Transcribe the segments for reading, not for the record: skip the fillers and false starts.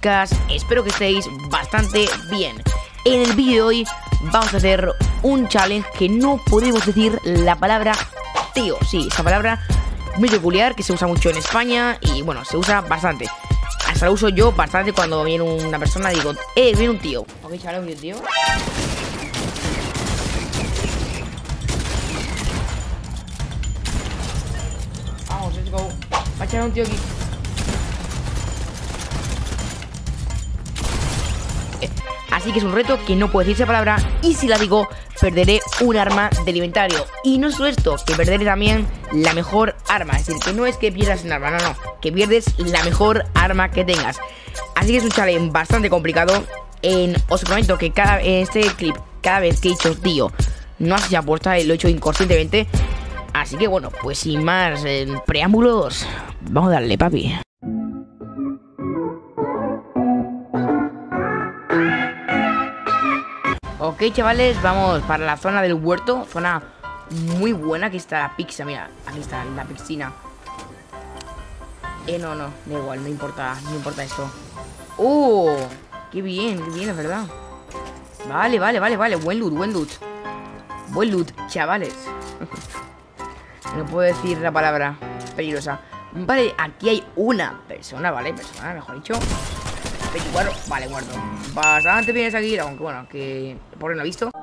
chicas, espero que estéis bastante bien. En el vídeo de hoy vamos a hacer un challenge que no podemos decir la palabra tío. Sí, esa palabra muy peculiar que se usa mucho en España y bueno, se usa bastante. Hasta lo uso yo bastante cuando viene una persona, digo, viene un tío. Ok, chavales, viene un tío. Vamos, let's go. Va a echar un tío aquí. Así que es un reto que no puedo decir esa palabra y si la digo perderé un arma del inventario. Y no solo esto, que perderé también la mejor arma. Es decir, que no es que pierdas un arma, no, que pierdes la mejor arma que tengas. Así que es un challenge bastante complicado. Os prometo que en este clip, cada vez que he dicho tío, no ha sido apuesta, lo he hecho inconscientemente. Así que bueno, pues sin más preámbulos, vamos a darle, papi. Ok, chavales, vamos para la zona del huerto. Zona muy buena. Aquí está la pizza, mira. Aquí está la piscina. No, da igual, no importa esto. ¡Oh! ¡Qué bien, es verdad! Vale. Buen loot. Buen loot, chavales. No puedo decir la palabra peligrosa. Vale, aquí hay una persona, ¿vale? Persona, mejor dicho. 24, vale, muerto. Bastante bien aquí, aunque bueno, que por no he visto.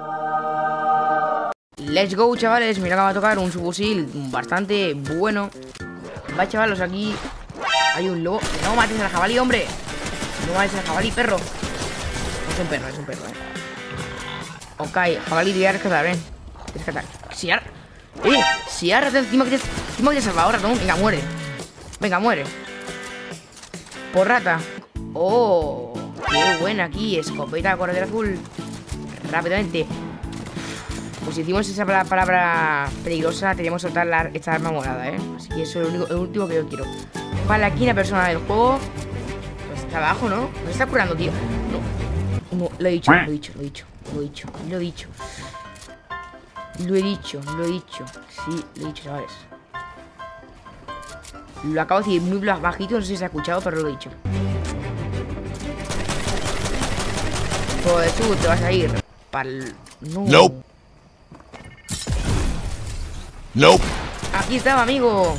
Let's go, chavales. Mira que va a tocar un subfusil bastante bueno. Va, chavalos, aquí hay un lobo. No mates al jabalí, hombre. No mates al jabalí, perro. No es un perro, Ok, jabalí, te voy a rescatar, ven. Rescatar. Siar. Siar, encima que te salva ahora, ¿no? Venga, muere. Por rata. Oh, qué buena aquí. Escopeta, corredor azul. Rápidamente. Pues si decimos esa palabra peligrosa, teníamos que soltar esta arma morada, Así que eso es lo último que yo quiero. Vale, aquí una persona del juego. Pues está abajo, ¿no? ¿Me está curando, tío? No, lo he dicho. Sí, lo he dicho, chavales. Lo acabo de decir muy bajito, no sé si se ha escuchado, pero lo he dicho. Pues tú te vas a ir para el... No. Aquí estaba, amigo.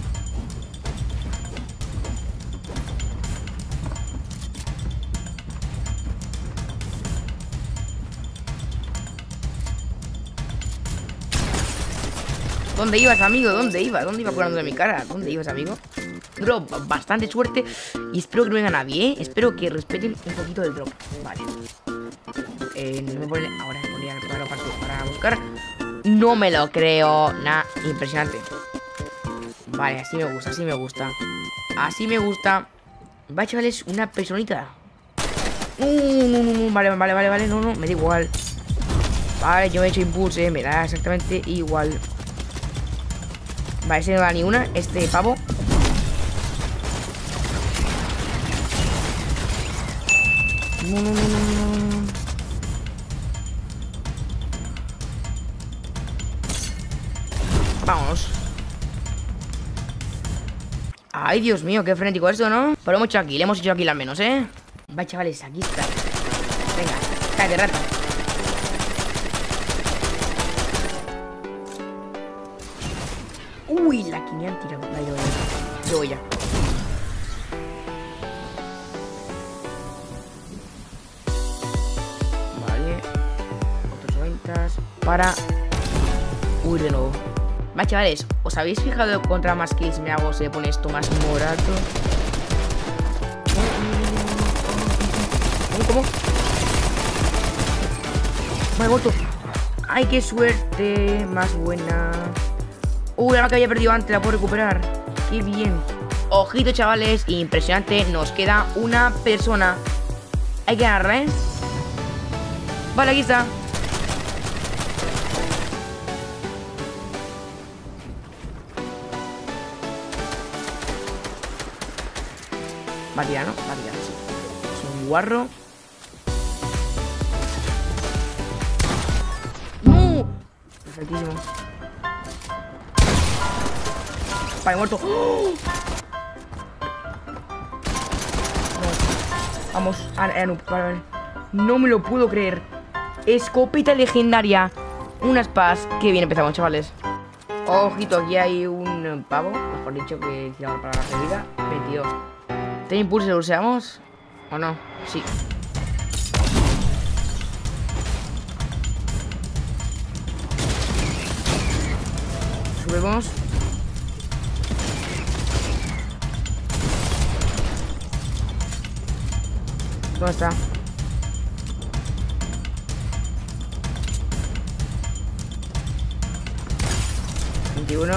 ¿Dónde ibas, amigo? ¿Dónde iba curando de mi cara? ¿Dónde ibas, amigo? Drop, bastante suerte. Y espero que no venga nadie, Espero que respeten un poquito del drop. Vale. No me ponen... Ahora me ponía el cuadro para buscar. No me lo creo. Nah, impresionante. Vale, así me gusta. Va, chavales, una personita. Vale. No, me da igual. Vale, yo me he hecho impulse. Me da exactamente igual. Vale, ese no da ni una. Este pavo. No. Vamos. Ay, Dios mío, qué frenético esto, ¿no? Pero le hemos hecho aquí al menos, Va, chavales, aquí está. Venga, cállate, rata. Uy, la que me han tirado. Yo voy ya. Vale. Otros 90 para huir de nuevo. Va, chavales, ¿os habéis fijado contra más kills me hago se pone esto más morado? ¿Cómo? Me he muerto. Ay, qué suerte más buena. La arma que había perdido antes la puedo recuperar. Qué bien. Ojito, chavales, impresionante. Nos queda una persona. Hay que ganarla, Vale, aquí está. Va a tirar, ¿no? Sí. Es un guarro. ¡No! Perfectísimo. Vale, muerto. ¡Oh! Vamos, vale. No me lo puedo creer. Escopeta legendaria. Unas pas. Qué bien empezamos, chavales. Ojito, aquí hay un pavo. Mejor dicho, que tiramos para la salida. 22. ¿Tiene impulso? ¿Lo usamos? ¿O no? Sí. Subimos. ¿Dónde está? Uno.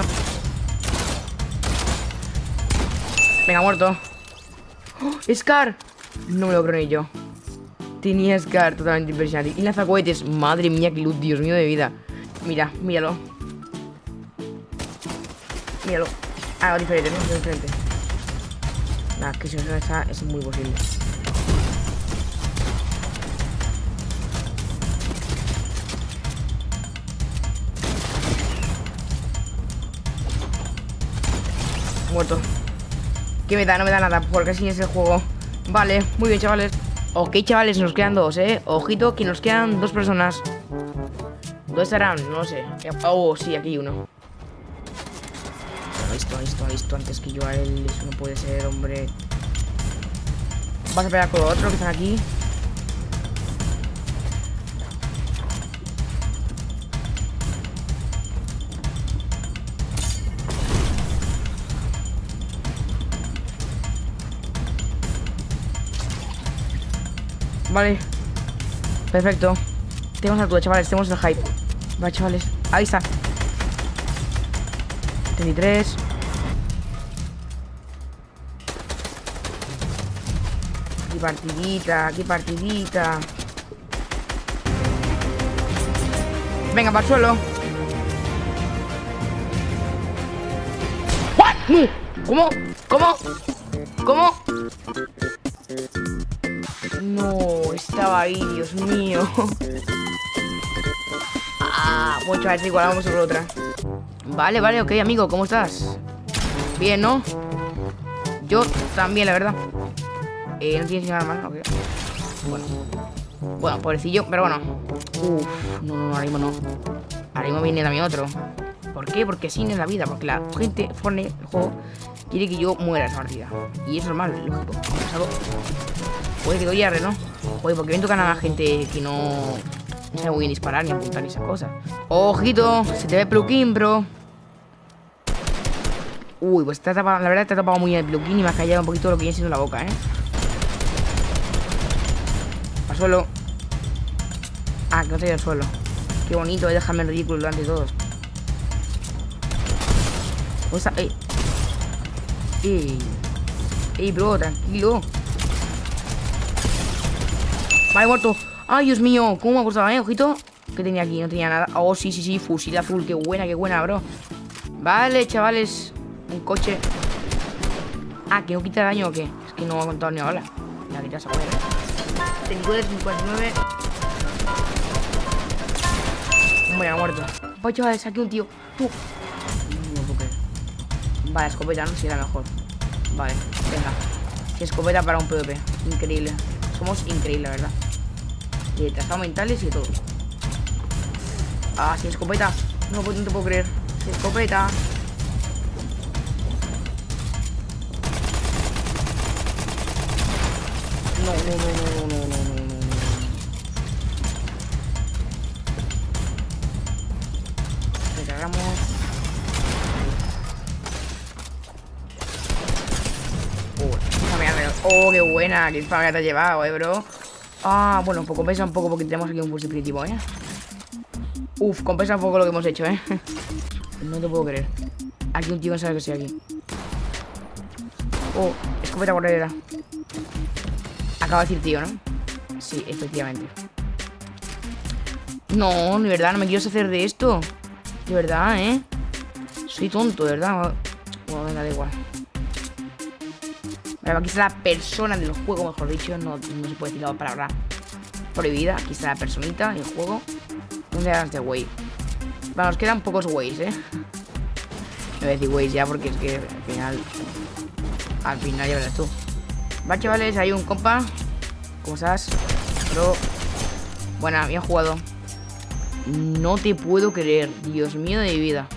Venga, muerto. ¡Oh! ¡Scar! No me lo creo ni yo. Tenía Scar, totalmente impresionante. Y lanzacohetes. Madre mía, qué luz, Dios mío de vida. Mira, míralo. Míralo. Ah, diferente, ¿no? Diferente. Nada, que si no está, es muy posible. Muerto. ¿Qué me da? No me da nada, porque así es el juego. Vale, muy bien, chavales. Ok, chavales, nos quedan dos, Ojito, que nos quedan dos personas. ¿Dónde estarán? No lo sé. Oh, sí, aquí hay uno. Lo he visto antes que yo a él. Eso no puede ser, hombre. Vas a pelear con los otros que están aquí. Vale. Perfecto. Tenemos la tuya, chavales. Tenemos el hype. Vale, chavales. Ahí está. 33. Aquí partidita. Aquí partidita. Venga, para el suelo. ¿What? No. ¿Cómo? ¿Cómo? ¿Cómo? No, estaba ahí, Dios mío. Bueno, chavales, igual vamos a por otra. Vale, vale, ok, amigo, ¿cómo estás? Bien, ¿no? Yo también, la verdad. No tienes nada más, ok. Bueno, pobrecillo, pero bueno. Uf, no, ahora mismo no. Ahora mismo viene también otro. ¿Por qué? Porque así es la vida. Porque la gente, Fortnite, el juego, quiere que yo muera esa partida. Y es normal, lógico. Oye, que doy R, ¿no? Oye, porque ven tocan a la gente que no sabe muy bien disparar ni apuntar ni esas cosas. Ojito, se te ve pluquín, bro. Uy, pues te ha tapado, la verdad te ha tapado muy bien el pluquín y me ha callado un poquito lo que viene siendo la boca, Al suelo. Ah, que no te ido al suelo. Qué bonito, déjame en ridículo delante de todos. O sea, ey, bro, tranquilo. Vale, muerto. Ay, Dios mío, cómo me ha costado, ojito. ¿Qué tenía aquí? No tenía nada. Oh, sí, fusil azul, qué buena, bro. Vale, chavales. Un coche. Ah, ¿que no quita daño o qué? Es que no me ha contado ni ahora. La quita esa poner. 59. Hombre, ha muerto. Pues chavales, aquí un tío. Tú. No puedo creer. Vale, escopeta, no sé si era mejor. Vale, venga. Escopeta para un PvP. Increíble. Somos increíbles, la verdad. Y de trazado mentales y de todo. Ah, sí, escopeta. No te puedo creer. Sí, escopeta. No. Recargamos. Oh, qué buena. Qué paga te ha llevado, bro. Ah, bueno, pues compensa un poco porque tenemos aquí un fusil definitivo, Uf, compensa un poco lo que hemos hecho, No te puedo creer. Aquí un tío no sabe que estoy aquí. Oh, escopeta corredera. Acaba de decir tío, ¿no? Sí, efectivamente. No, de verdad, no me quiero hacer de esto. De verdad, Soy tonto, de verdad. Bueno, venga, da igual. Vale, aquí está la persona del juego, mejor dicho. No se puede decir la palabra prohibida. Aquí está la personita del juego. ¿Dónde era este güey? Bueno, nos quedan pocos güeyes, Me voy a decir güeyes ya porque es que al final ya verás tú. Va, chavales, hay un compa. ¿Cómo estás? Bro. Buena, bien jugado. No te puedo creer. Dios mío de mi vida.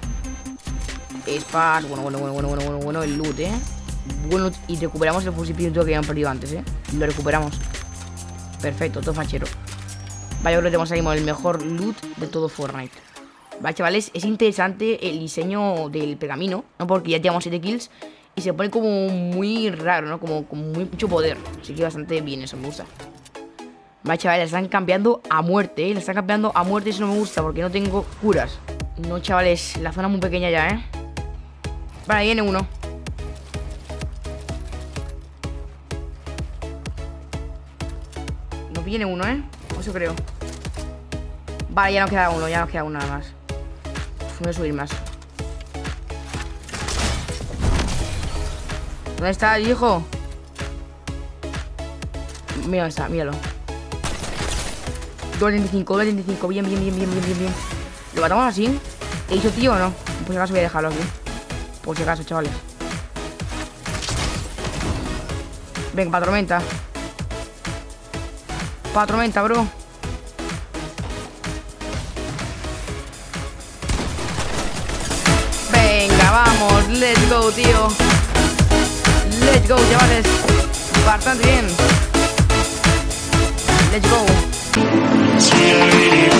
Spas. Bueno. El loot, Bueno, y recuperamos el fusil que habían perdido antes, Lo recuperamos. Perfecto, todo fachero. Vaya, creo que tenemos ahí el mejor loot de todo Fortnite. Vale, chavales, es interesante el diseño del pergamino, ¿no? Porque ya llevamos 7 kills y se pone como muy raro, ¿no? Como mucho poder. Así que bastante bien, eso me gusta. Vale, chavales, la están cambiando a muerte, La están cambiando a muerte, eso no me gusta porque no tengo curas. No, chavales, la zona es muy pequeña ya, Vale, ahí viene uno. No viene uno, Eso creo. Vale, ya nos queda uno, nada más. Voy a subir más. ¿Dónde está el hijo? Mira dónde está, míralo. 2.25, bien. ¿Lo matamos así? ¿He dicho tío o no? Por si acaso voy a dejarlo aquí. Por si acaso, chavales. Venga, para tormenta. Para tormenta, bro. Venga, vamos, let's go, tío. Let's go, chavales. Bastante bien. Let's go.